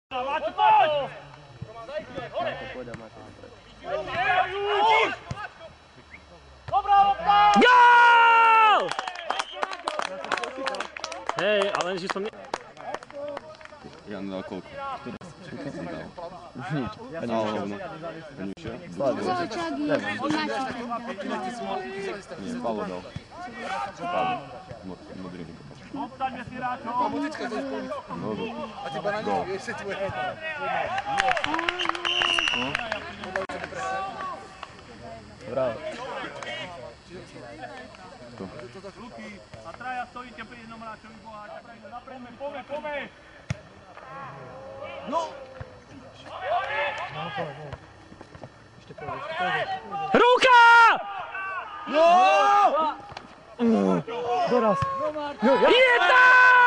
Máte, pojď! Gól! Hej, ale že som... Jan dal koľko? 40 som dal. Už nič. Na hovno. Peňušia? Nie, Palo dal. Palo. Modrý vykopač. Obstaňme si hráčov! No, go. A ty banáňov, vieš si tvoje. Bravo. Luky, a traja stojíte pri jednom hráčovi boha, tak naprejme, pome! No! Ruka! No! Jedna!